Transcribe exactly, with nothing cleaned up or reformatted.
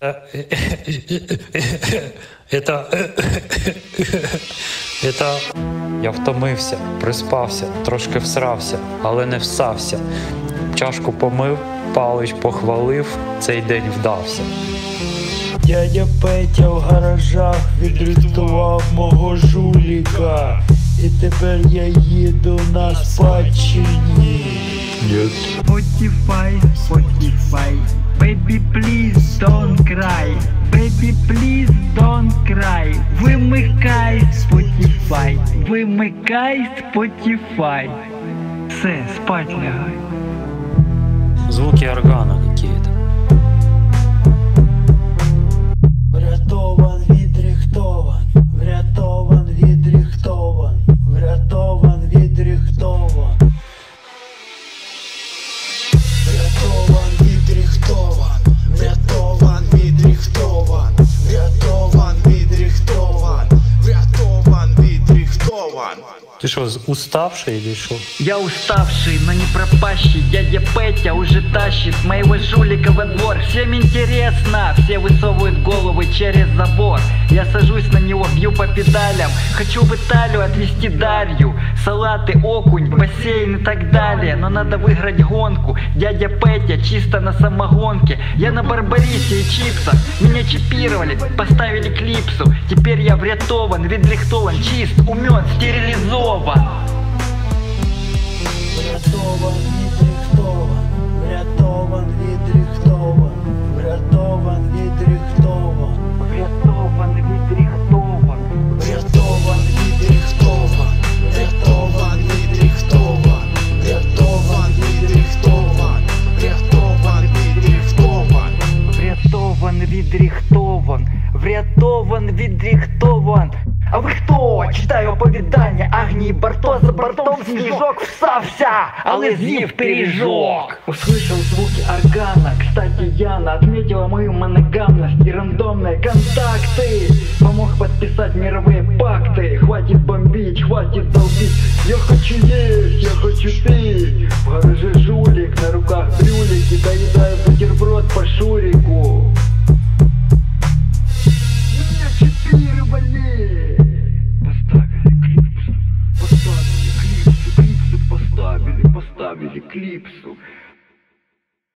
Это... Это... Я втомився, приспався, трошки всрався, але не всався. Чашку помив, Палич похвалив, цей день вдався. Дядя Петя в гаражах відрятував мого жуліка, і тепер я їду на спадщині. Spotify, Spotify, baby please don't cry, baby please don't cry. Вимикай Spotify, вимикай Spotify. Все, спать лягай. Звуки органа какие-то. Врятован, відрихтован, врятован, відрихтован, врятован, відрихтован. Врятован, відрихтован, врятован, відрихтован, врятован, відрихтован, врятован, відрихтован. Ты что, уставший или что? Я уставший, но не пропащий. Дядя Петя уже тащит моего жулика во двор. Всем интересно, все высовывают головы через забор. Я сажусь на него, бью по педалям. Хочу в Италию отвезти Дарью. Салаты, окунь, бассейн и так далее. Но надо выиграть гонку. Дядя Петя чисто на самогонке. Я на Барбарисе и чипсах. Меня чипировали, поставили клипсу. Теперь я врятован, відрихтован, чист, умен, стерилизован. Врятован, відрихтован, врятован, відрихтован, врятован, відрихтован, Врятован, відрихтован. врятован, відрихтован, врятован, відрихтован, врятован, відрихтован, врятован, відрихтован. Врятован, відрихтован, врятован, відрихтован. А ви хто? Читаю оповідання Агнії Барто, за бортом сніжок всався, але з'їв пиріжок. Услышал звуки органа, кстати, Яна отметила мою моногамность и рандомные контакты. Помог подписать мировые пакты. Хватит бомбить, хватит долбить. Я хочу есть, я хочу пить. В гараже жулик, на руках брюлики, доедаю бутерброд по шурику.